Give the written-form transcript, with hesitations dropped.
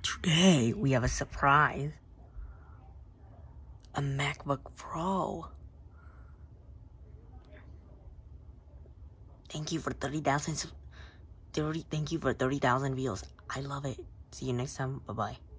Today, we have a surprise. A MacBook Pro. Thank you for 30,000 views. I love it. See you next time. Bye-bye.